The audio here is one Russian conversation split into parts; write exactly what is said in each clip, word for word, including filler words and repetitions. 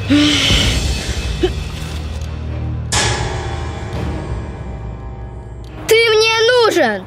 Ты мне нужен!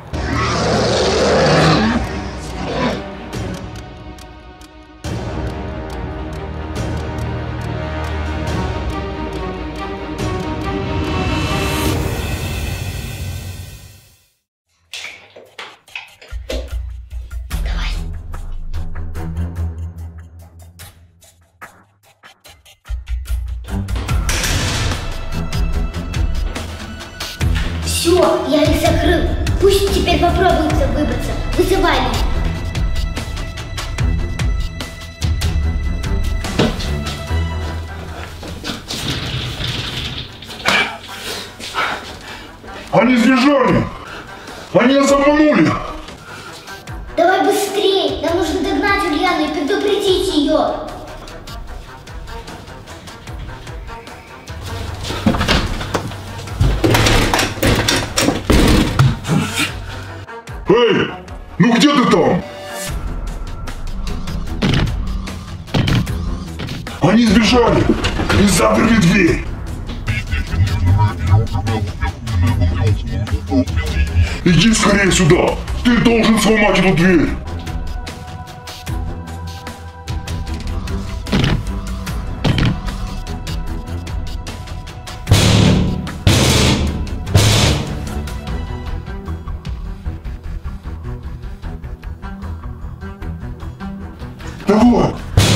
Все, я их закрыл. Пусть теперь попробуется выбраться. Вызывай меня. Они сбежали! Они нас обманули! Давай быстрее. Нам нужно догнать Ульяну и предупредить ее. Эй, ну где ты там? Они сбежали и заперли дверь. Иди скорее сюда. Ты должен сломать эту дверь. Давай!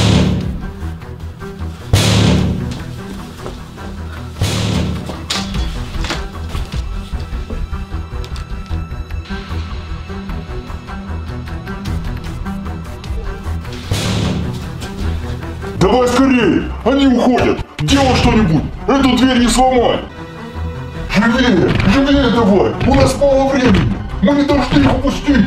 Давай скорее! Они уходят! Делай что-нибудь! Эту дверь не сломай! Живее! Живее давай! У нас мало времени! Мы не должны их упустить!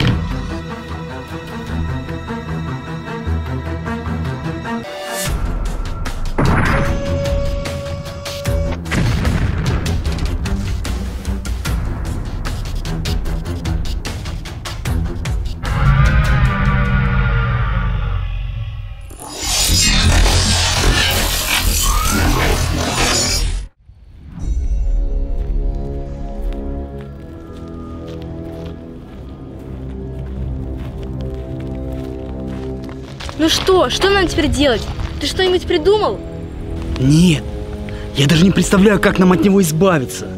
Ну что? Что нам теперь делать? Ты что-нибудь придумал? Нет. Я даже не представляю, как нам от него избавиться.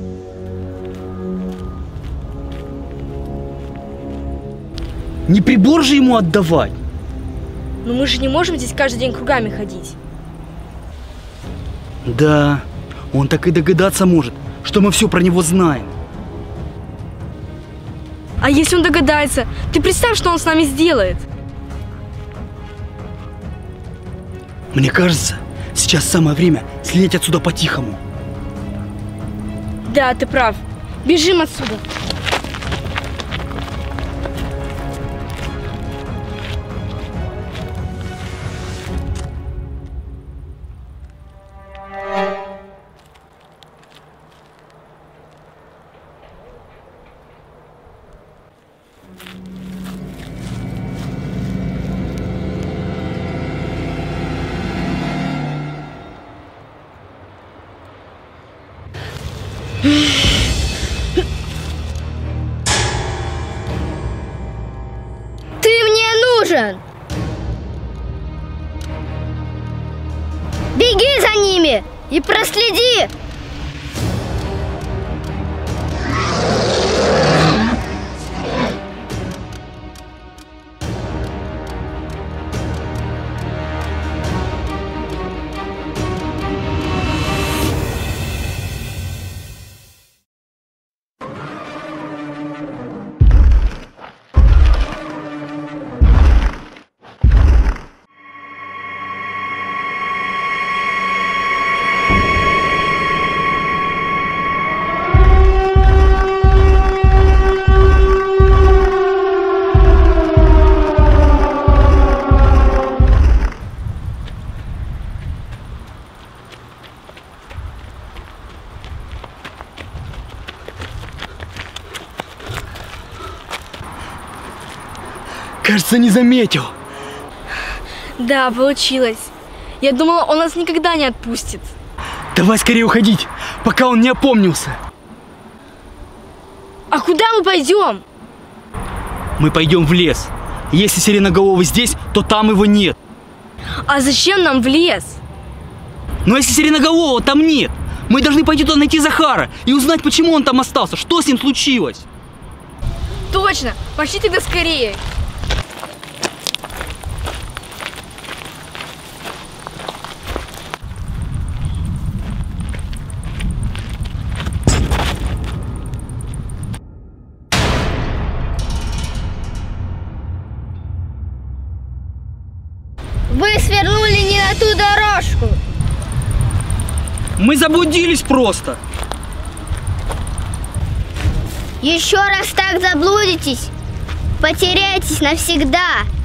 Не прибор же ему отдавать. Но мы же не можем здесь каждый день кругами ходить. Да, он так и догадаться может, что мы все про него знаем. А если он догадается, ты представь, что он с нами сделает. Мне кажется, сейчас самое время слететь отсюда по-тихому. Да, ты прав. Бежим отсюда. Ты мне нужен! Беги за ними и проследи! Кажется, не заметил. Да, получилось. Я думала, он нас никогда не отпустит. Давай скорее уходить, пока он не опомнился. А куда мы пойдем? Мы пойдем в лес. Если сиреноголовый здесь, то там его нет. А зачем нам в лес? Но если сиреноголового там нет, мы должны пойти туда найти Захара и узнать, почему он там остался, что с ним случилось. Точно! Пошли тогда скорее! Вы свернули не на ту дорожку. Мы заблудились просто. Еще раз так заблудитесь, потеряетесь навсегда.